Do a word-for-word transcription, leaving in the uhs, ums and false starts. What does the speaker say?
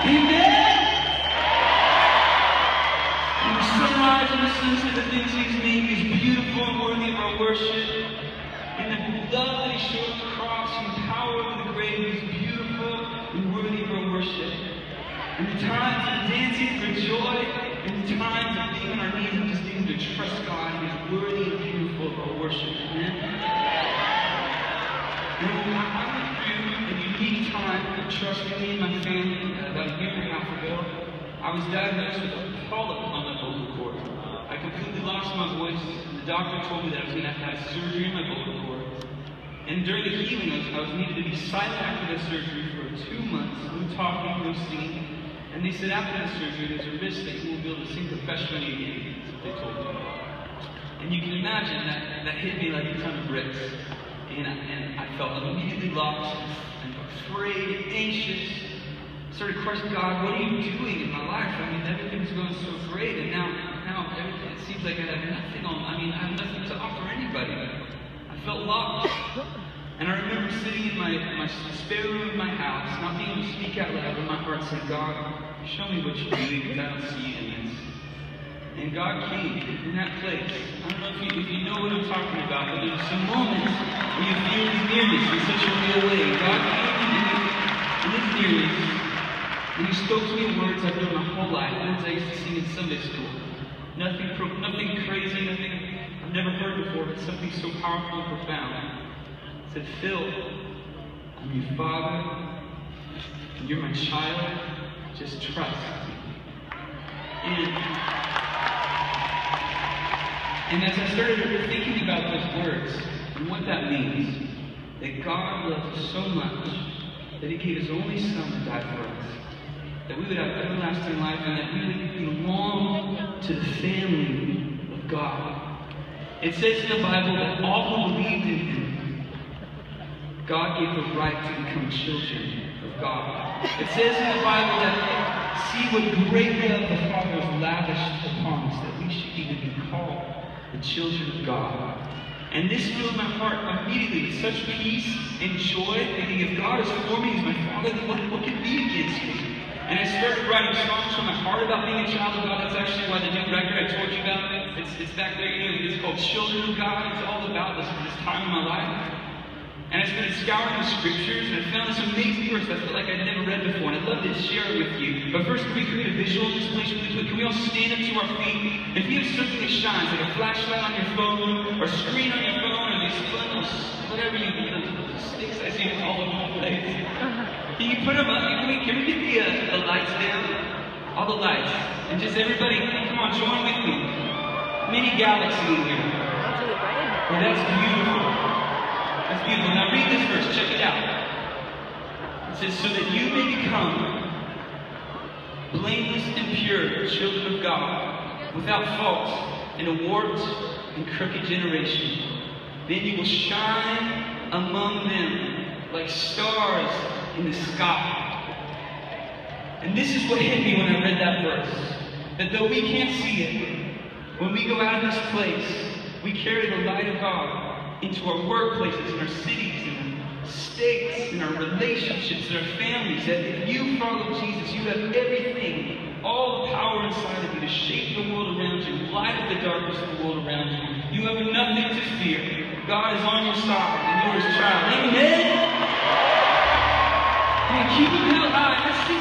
Amen? And the sunrise and the sunset, the things He's made is beautiful and worthy of our worship. And the love that He showed at the cross and the power over the grave is beautiful and worthy of our worship. And the times of dancing for joy, and the times of being on our knees and just needing to trust God is worthy and beautiful of our worship. Amen? And I went through a unique time of trusting me and my family about a year and a half ago. I was diagnosed with a polyp on my vocal cord. I completely lost my voice, and the doctor told me that I was going to have to have surgery in my vocal cord. And during the healing, I was, I was needed to be silent after the surgery for two months, no talking, no singing. And they said after the surgery, there's a risk that you won't be able to sing professionally again. That's what they told me. And you can imagine that that hit me like a ton of bricks. And I, and I felt immediately lost, and afraid, anxious. Started questioning God, what are you doing in my life? I mean, everything's going so great, and now, now everything, it seems like I have nothing on. I mean, I have nothing to offer anybody. I felt lost. And I remember sitting in my, my spare room in my house, not being able to speak out loud, and my heart said, God, show me what you're doing, because I don't see you in this. And God came in that place. I don't know if you, if you know what I'm talking about, but there's some moments where you feel His nearness in such a real way. God came in, in His nearness, and He spoke to me words I've known my whole life, words I used to sing in Sunday school. Nothing, pro, nothing crazy, nothing I've never heard before, but something so powerful and profound. Said, Phil, I'm your father, and you're my child, just trust me. And, and as I started thinking about those words, and what that means, that God loved us so much, that He gave His only Son to die for us, that we would have everlasting life, and that we would belong to the family of God. It says in the Bible that all who believed in Him, God gave the right to become children of God. It says in the Bible that, see what great love the Father has lavished upon us, that we should even be called the children of God. And this filled my heart immediately with such peace and joy, thinking if God is for me, He's my Father, then what, what can be against me? And I started writing songs from my heart about being a child of God. That's actually why the new record I told you about, it's, it's back there, you know, it's called Children of God. It's all about this, this time in my life. And I started scouring the scriptures, and I found this amazing verse I felt like I'd never read before, and I'd love to share it with you. But first, can we create a visual in this place really quick? Can we all stand up to our feet? If you have something that shines, like a flashlight on your phone, or a screen on your phone, or these funnels, whatever you need, those sticks I see all over the place. Can you put them up? Can we, can we get the, uh, the lights down? All the lights. And just everybody, come on, join with me. Mini galaxy in here. Oh, that's beautiful. That's beautiful. Now read this verse. Check it out. It says, so that you may become blameless and pure children of God, without fault in a warped and crooked generation. Then you will shine among them like stars in the sky. And this is what hit me when I read that verse. That though we can't see it, when we go out of this place, we carry the light of God into our workplaces, in our cities, in our states, in our relationships, in our families. That if you follow Jesus, you have everything, all the power inside of you to shape the world around you, light up the darkness of the world around you. You have nothing to fear. God is on your side, and you're His child. Amen? And keep Him held high. Let's see